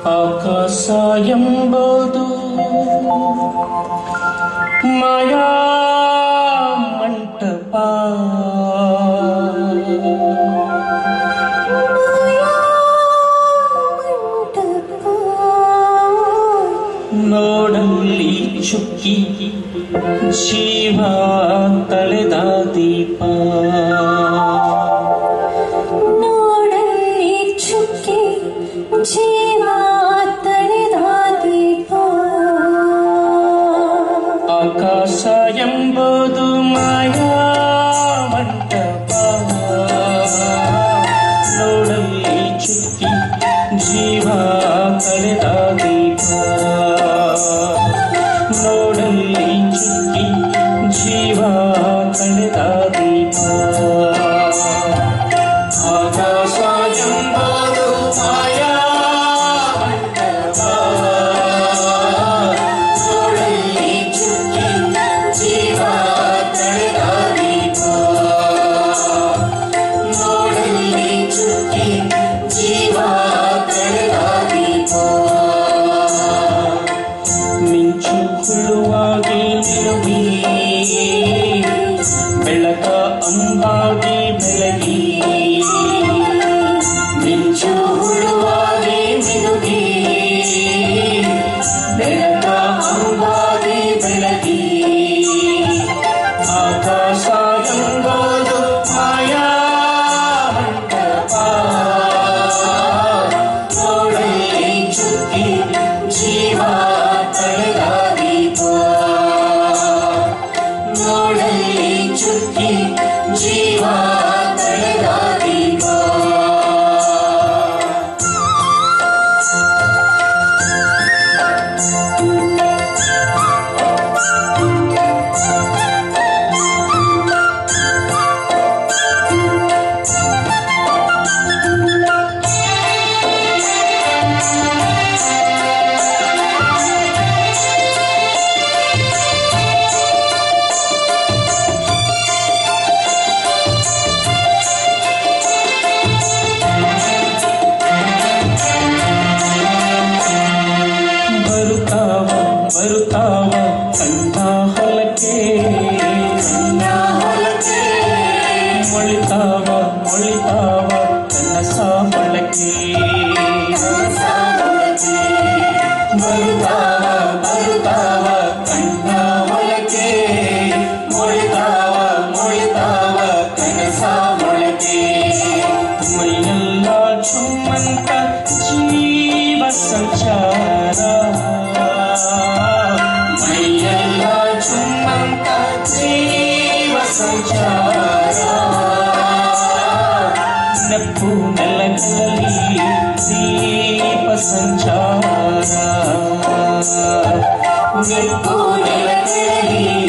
ಆಕಾಶ ಎಂಬುದು ಮಾಯಾ ಮಂಟಪ, ನೋಡಲ್ಲಿ ಚುಕ್ಕಿ ಜೀವ ತಳೆದ ದೀಪ, ನೋಡಲ್ಲಿ ಚುಕ್ಕಿ ಜೀವ ತಳೆದ ದೀಪ. ಆಕಾಶ ಎಂಬುದು ಮಾಯಾ ಮಂಟಪ, ನೋಡಲ್ಲಿ ಚುಕ್ಕಿ ಜೀವ ತಳೆದ ದೀಪ, ನೋಡಲ್ಲಿ ಚುಕ್ಕಿ ಜೀವ ತಳೆದ ದೀಪ. ಆಕಾಶ ಎಂಬುದು ಮಾಯಾ ಮಂಟಪ, ನೋಡಲ್ಲಿ ಚುಕ್ಕಿ ಜೀವ ತಳೆದ ದೀಪ, ನೋಡಲ್ಲಿ ಚುಕ್ಕಿ ಜೀವ ತಳೆದ ದೀಪ. ಮಿಂಚು ಹುಳುವಾಗಿ ನಿರುಗಿ ಬೆಳಕ ಅಂಬಾಗಿ ಬೆಳಗಿ, ಮಿಂಚು ಹುಳುವಾಗಿ ಮಿನುಗಿ ಬೆಳಕ ಅಂಬಾಗಿ ಬೆಳಗಿ. ಆಕಾಶ ಎಂಬುದು ಮಾಯಾ ಮಂಟಪ, ನೋಡಲ್ಲಿ ಚುಕ್ಕಿ ಜೀವ ತಳೆದ ದೀಪ, ನೋಡಲ್ಲಿ ಚುಕ್ಕಿ ಜೀವ ತಳೆದ ದೀಪ. ಬರುತ್ತಾವ ಕಣ್ಣ ಹೊಲಕ್ಕೆ, ಮೊಳಿತಾವ ಮೊಳಿತಾವ ಕನಸ ಮೊಳಕೆ, ಬರುತ್ತಾವ ಬರುತ್ತಾವ ಕಣ್ಣ ಹೊಲಕ್ಕೆ, ಮೊಳಿತಾವ ಮೊಳಿತಾವ ಕನಸ ಮೊಳಕೆ. ಮೈಯೆಲ್ಲ ಚುಮ್ಮಂತ ಜೀವ ಸಂಚಾರ, ಮೈಯೆಲ್ಲ ಚುಮ್ಮಂತ ಜೀವ ಸಂಚಾರ, ನೆಪ್ಪು ನೆಲಗಳಲ್ಲಿ ದೀಪ ಸಂಚಾರ, ನೆಪ್ಪು ನೆಲಗಳಲ್ಲಿ